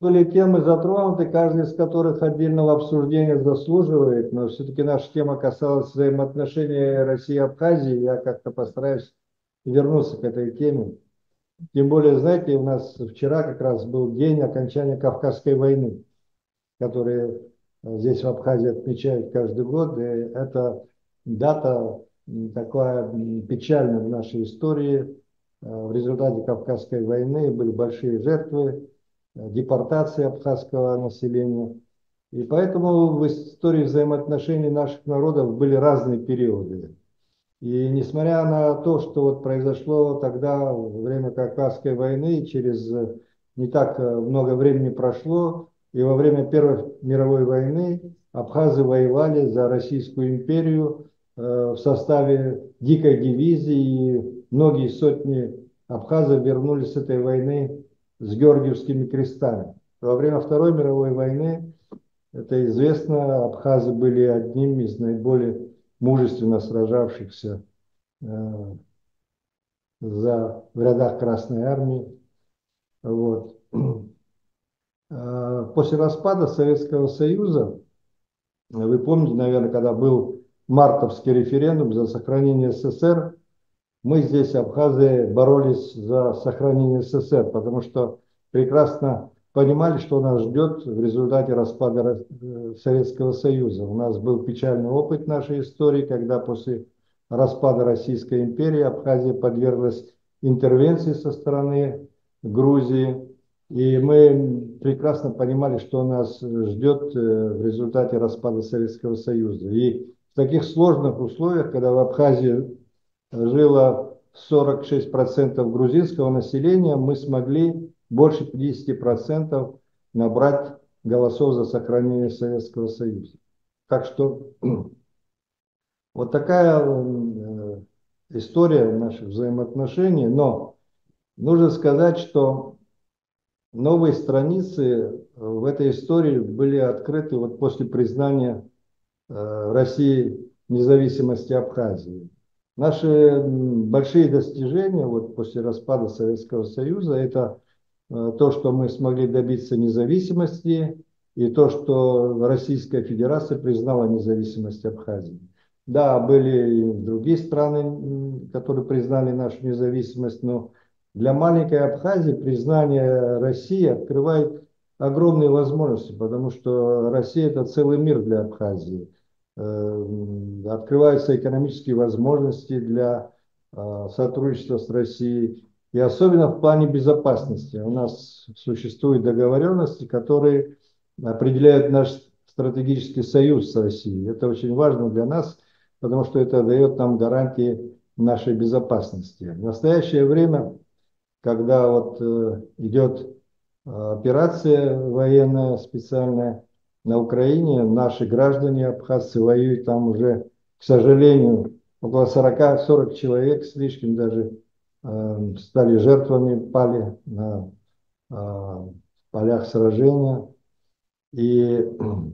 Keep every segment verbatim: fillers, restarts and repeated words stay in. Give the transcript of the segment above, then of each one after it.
Были темы затронуты, каждая из которых отдельного обсуждения заслуживает, но все-таки наша тема касалась взаимоотношений России и Абхазии. Я как-то постараюсь вернуться к этой теме. Тем более, знаете, у нас вчера как раз был день окончания Кавказской войны, который здесь в Абхазии отмечают каждый год. И это дата такая печальная в нашей истории. В результате Кавказской войны были большие жертвы, депортации абхазского населения. И поэтому в истории взаимоотношений наших народов были разные периоды. И несмотря на то, что вот произошло тогда, во время Кавказской войны, через не так много времени прошло, и во время Первой мировой войны абхазы воевали за Российскую империю э, в составе дикой дивизии, и многие сотни абхазов вернулись с этой войны с Георгиевскими крестами. Во время Второй мировой войны, это известно, абхазы были одним из наиболее мужественно сражавшихся э, за, в рядах Красной Армии. Вот. Э, после распада Советского Союза, вы помните, наверное, когда был мартовский референдум за сохранение СССР, мы здесь, абхазы, боролись за сохранение СССР, потому что прекрасно понимали, что нас ждет в результате распада Советского Союза. У нас был печальный опыт нашей истории, когда после распада Российской империи Абхазия подверглась интервенции со стороны Грузии. И мы прекрасно понимали, что нас ждет в результате распада Советского Союза. И в таких сложных условиях, когда в Абхазии жило сорок шесть процентов грузинского населения, мы смогли больше пятидесяти процентов набрать голосов за сохранение Советского Союза. Так что вот такая э, история наших взаимоотношений. Но нужно сказать, что новые страницы в этой истории были открыты вот после признания э, России независимости Абхазии. Наши большие достижения вот после распада Советского Союза — это э, то, что мы смогли добиться независимости, и то, что Российская Федерация признала независимость Абхазии. Да, были и другие страны, которые признали нашу независимость, но для маленькой Абхазии признание России открывает огромные возможности, потому что Россия — это целый мир для Абхазии. Открываются экономические возможности для сотрудничества с Россией, и особенно в плане безопасности. У нас существуют договоренности, которые определяют наш стратегический союз с Россией. Это очень важно для нас, потому что это дает нам гарантии нашей безопасности. В настоящее время, когда вот идет операция военная специальная на Украине, наши граждане абхазцы воюют там уже, к сожалению, около сорока-сорока человек с лишним даже э, стали жертвами, пали на э, полях сражения. И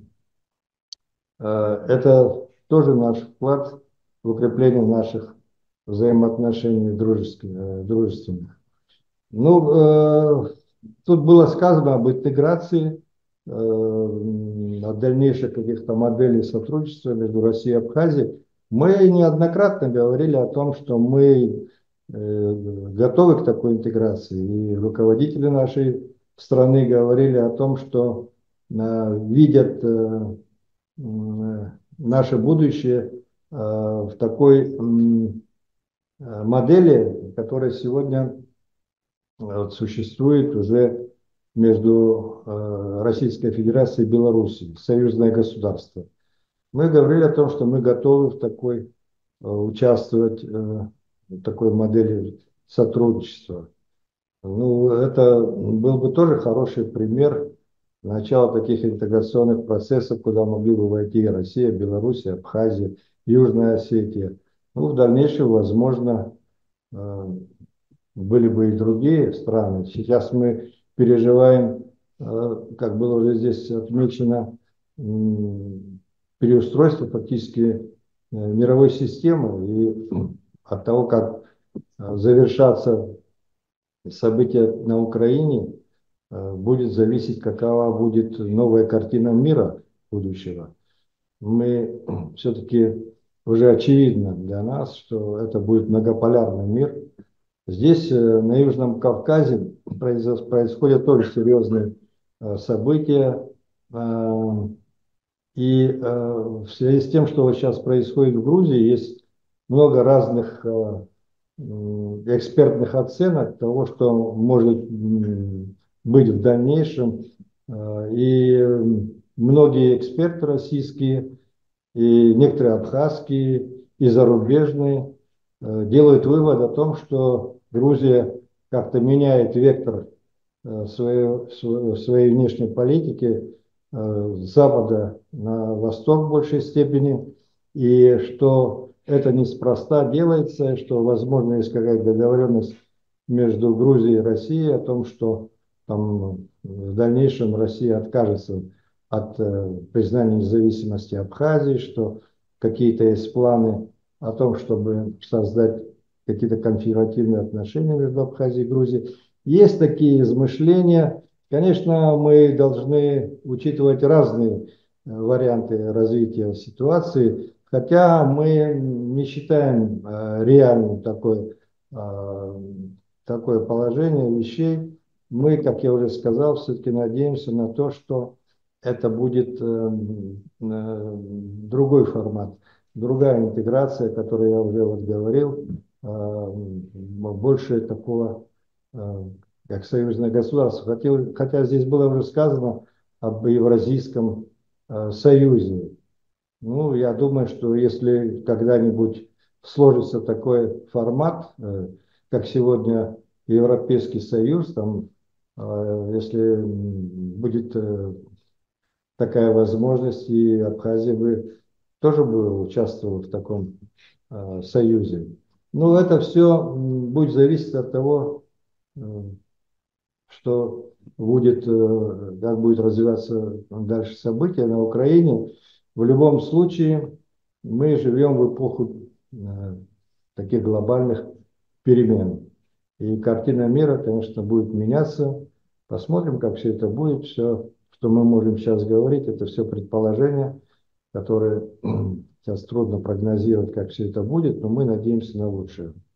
э, это тоже наш вклад в укрепление наших взаимоотношений дружеских, э, дружественных. Ну, э, тут было сказано об интеграции, э, о дальнейших каких-то моделей сотрудничества между Россией и Абхазией. Мы неоднократно говорили о том, что мы э, готовы к такой интеграции. И руководители нашей страны говорили о том, что э, видят э, э, наше будущее э, в такой э, модели, которая сегодня вот существует уже между э, Российской Федерацией и Белоруссией, союзное государство. Мы говорили о том, что мы готовы в такой, э, участвовать э, в такой модели сотрудничества. Ну, это был бы тоже хороший пример начала таких интеграционных процессов, куда могли бы войти и Россия, Белоруссия, Абхазия, Южная Осетия. Ну, в дальнейшем, возможно, э, были бы и другие страны. Сейчас мы переживаем, как было уже здесь отмечено, переустройство фактически мировой системы. И от того, как завершатся события на Украине, будет зависеть, какова будет новая картина мира будущего. Мы все-таки уже очевидно для нас, что это будет многополярный мир. Здесь, на Южном Кавказе, происходят тоже серьезные события. И в связи с тем, что вот сейчас происходит в Грузии, есть много разных экспертных оценок того, что может быть в дальнейшем. И многие эксперты российские, и некоторые абхазские, и зарубежные делают вывод о том, что Грузия как-то меняет вектор своей, своей внешней политики с запада на восток в большей степени, и что это неспроста делается, что, возможно, есть какая-то договоренность между Грузией и Россией о том, что там, в дальнейшем Россия откажется от э, признания независимости Абхазии, что какие-то есть планы о том, чтобы создать какие-то конфедеративные отношения между Абхазией и Грузией. Есть такие измышления. Конечно, мы должны учитывать разные варианты развития ситуации, хотя мы не считаем э, реальным такое, э, такое положение вещей. Мы, как я уже сказал, все-таки надеемся на то, что это будет э, э, другой формат, другая интеграция, о которой я уже вот говорил, э, больше такого, э, как союзное государство. Хотя, хотя здесь было уже сказано об Евразийском э, союзе. Ну, я думаю, что если когда-нибудь сложится такой формат, э, как сегодня Европейский Союз, там, э, если будет э, такая возможность, и Абхазия бы тоже бы участвовала в таком э, союзе. Но это все будет зависеть от того, э, что будет, э, как будет развиваться дальше события на Украине. В любом случае, мы живем в эпоху э, таких глобальных перемен. И картина мира, конечно, будет меняться. Посмотрим, как все это будет. Все, что мы можем сейчас говорить, это все предположения, которые сейчас трудно прогнозировать, как все это будет, но мы надеемся на лучшее.